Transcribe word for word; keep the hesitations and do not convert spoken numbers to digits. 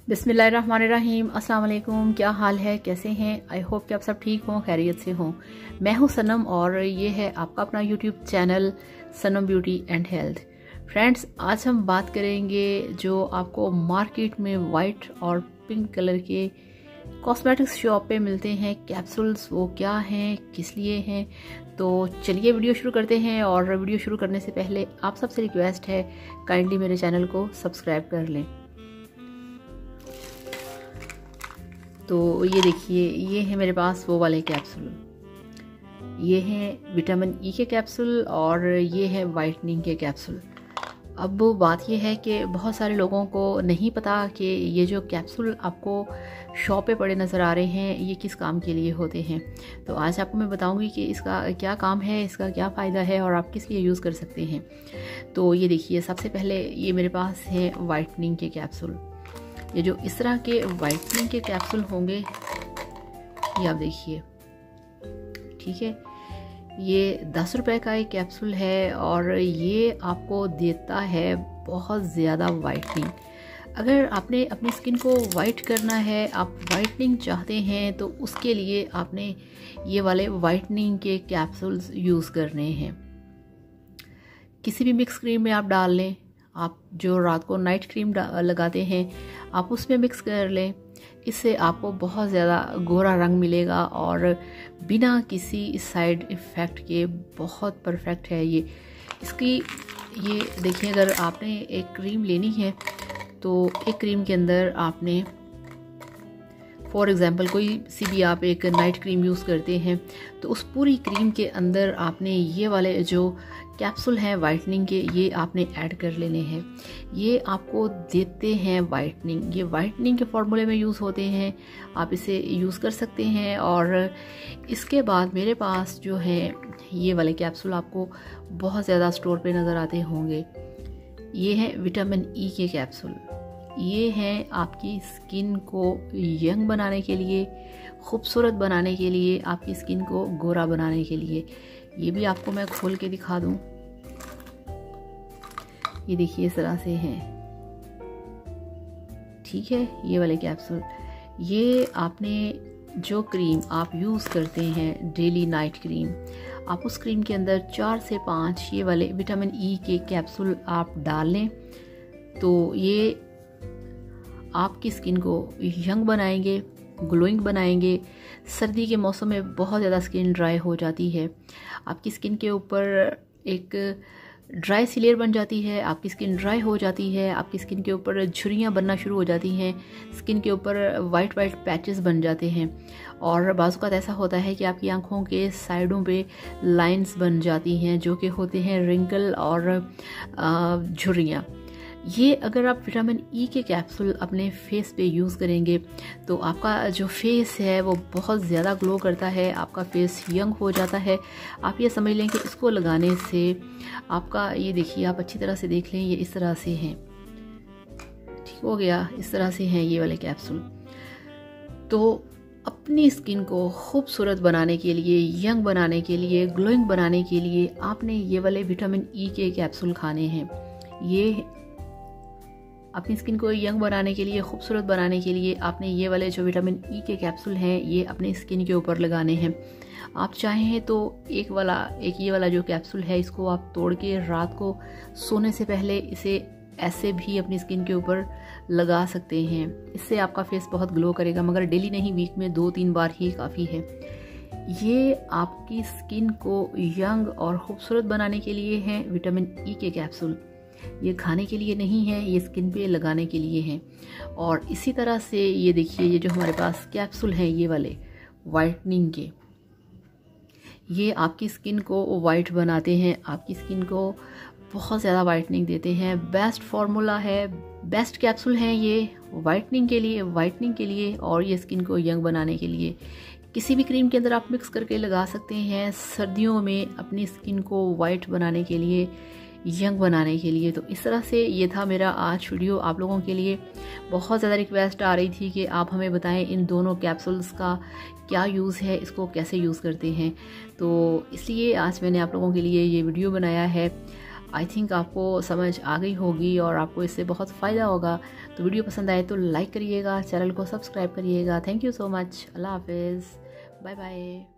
बिस्मिल्लाहिर्रहमानिर्रहीम। अस्सलाम वालेकुम। क्या हाल है, कैसे हैं? आई होप कि आप सब ठीक हों, खैरियत से हों। मैं हूं सनम और ये है आपका अपना YouTube channel Sanam beauty and health. Friends, आज हम बात करेंगे जो आपको मार्केट में वाइट और पिंक कलर के कॉस्मेटिक्स शॉप पे मिलते हैं कैप्सूल्स, वो क्या हैं, किस लिए हैं। तो चलिए वीडियो शुरू करते हैं। और वीडियो शुरू करने से पहले आप सबसे रिक्वेस्ट है, काइंडली मेरे चैनल को सब्सक्राइब कर लें। तो ये देखिए, ये है मेरे पास वो वाले कैप्सूल। ये हैं विटामिन ई के कैप्सूल और ये है वाइटनिंग के कैप्सूल। अब बात ये है कि बहुत सारे लोगों को नहीं पता कि ये जो कैप्सूल आपको शॉप पे पड़े नज़र आ रहे हैं ये किस काम के लिए होते हैं। तो आज आपको मैं बताऊंगी कि इसका क्या काम है, इसका क्या फ़ायदा है और आप किस लिए यूज़ कर सकते हैं। तो ये देखिए, सबसे पहले ये मेरे पास है वाइटनिंग के कैप्सूल। ये जो इस तरह के वाइटनिंग के कैप्सूल होंगे, ये आप देखिए, ठीक है। ये दस रुपए का एक कैप्सूल है और ये आपको देता है बहुत ज़्यादा वाइटनिंग। अगर आपने अपनी स्किन को वाइट करना है, आप वाइटनिंग चाहते हैं, तो उसके लिए आपने ये वाले वाइटनिंग के कैप्सूल्स यूज़ करने हैं। किसी भी मिक्स क्रीम में आप डाल लें, आप जो रात को नाइट क्रीम लगाते हैं आप उसमें मिक्स कर लें। इससे आपको बहुत ज़्यादा गोरा रंग मिलेगा और बिना किसी साइड इफ़ेक्ट के बहुत परफेक्ट है ये। इसकी ये देखिए, अगर आपने एक क्रीम लेनी है तो एक क्रीम के अंदर आपने फॉर एग्ज़ाम्पल कोई सी भी आप एक नाइट क्रीम यूज़ करते हैं तो उस पूरी क्रीम के अंदर आपने ये वाले जो कैप्सूल हैं वाइटनिंग के, ये आपने ऐड कर लेने हैं। ये आपको देते हैं वाइटनिंग। ये वाइटनिंग के फॉर्मूले में यूज़ होते हैं, आप इसे यूज़ कर सकते हैं। और इसके बाद मेरे पास जो है ये वाले कैप्सूल आपको बहुत ज़्यादा स्टोर पे नज़र आते होंगे। ये हैं विटामिन ई के कैप्सूल। ये हैं आपकी स्किन को यंग बनाने के लिए, खूबसूरत बनाने के लिए, आपकी स्किन को गोरा बनाने के लिए। ये भी आपको मैं खोल के दिखा दूं। ये देखिए, इस तरह से हैं, ठीक है। ये वाले कैप्सूल, ये आपने जो क्रीम आप यूज़ करते हैं डेली नाइट क्रीम, आप उस क्रीम के अंदर चार से पाँच ये वाले विटामिन ई के कैप्सूल आप डाल लें तो ये आपकी स्किन को यंग बनाएंगे, ग्लोइंग बनाएंगे। सर्दी के मौसम में बहुत ज़्यादा स्किन ड्राई हो जाती है, आपकी स्किन के ऊपर एक ड्राई सी लेयर बन जाती है, आपकी स्किन ड्राई हो जाती है, आपकी स्किन के ऊपर झुर्रियाँ बनना शुरू हो जाती हैं, स्किन के ऊपर वाइट वाइट पैचेस बन जाते हैं। और बाज़ औक़ात ऐसा होता है कि आपकी आंखों के साइडों पे लाइंस बन जाती हैं जो कि होते हैं रिंकल और झुर्रियाँ। ये अगर आप विटामिन ई के कैप्सूल अपने फेस पे यूज़ करेंगे तो आपका जो फेस है वो बहुत ज़्यादा ग्लो करता है, आपका फेस यंग हो जाता है। आप ये समझ लें कि इसको लगाने से आपका, ये देखिए, आप अच्छी तरह से देख लें, ये इस तरह से हैं, ठीक हो गया, इस तरह से हैं ये वाले कैप्सूल। तो अपनी स्किन को खूबसूरत बनाने के लिए, यंग बनाने के लिए, ग्लोइंग बनाने के लिए आपने ये वाले विटामिन ई के कैप्सूल खाने हैं। ये अपनी स्किन को यंग बनाने के लिए, खूबसूरत बनाने के लिए आपने ये वाले जो विटामिन ई के कैप्सूल हैं ये अपनी स्किन के ऊपर लगाने हैं। आप चाहें तो एक वाला एक ये वाला जो कैप्सूल है इसको आप तोड़ के रात को सोने से पहले इसे ऐसे भी अपनी स्किन के ऊपर लगा सकते हैं। इससे आपका फेस बहुत ग्लो करेगा, मगर डेली नहीं, वीक में दो तीन बार ही काफ़ी है। ये आपकी स्किन को यंग और खूबसूरत बनाने के लिए हैं विटामिन ई के कैप्सूल। ये खाने के लिए नहीं है, ये स्किन पे लगाने के लिए हैं। और इसी तरह से ये देखिए, ये जो हमारे पास कैप्सूल हैं ये वाले वाइटनिंग के, ये आपकी स्किन को वाइट बनाते हैं, आपकी स्किन को बहुत ज़्यादा वाइटनिंग देते हैं। बेस्ट फार्मूला है, बेस्ट कैप्सूल हैं ये वाइटनिंग के लिए, वाइटनिंग के लिए और ये स्किन को यंग बनाने के लिए। किसी भी क्रीम के अंदर आप मिक्स करके लगा सकते हैं सर्दियों में अपनी स्किन को वाइट बनाने के लिए, यंग बनाने के लिए। तो इस तरह से ये था मेरा आज वीडियो आप लोगों के लिए। बहुत ज़्यादा रिक्वेस्ट आ रही थी कि आप हमें बताएं इन दोनों कैप्सूल्स का क्या यूज़ है, इसको कैसे यूज़ करते हैं। तो इसलिए आज मैंने आप लोगों के लिए ये वीडियो बनाया है। आई थिंक आपको समझ आ गई होगी और आपको इससे बहुत फ़ायदा होगा। तो वीडियो पसंद आए तो लाइक करिएगा, चैनल को सब्सक्राइब करिएगा। Thank you so much. अल्लाह हाफिज़, बाय बाय।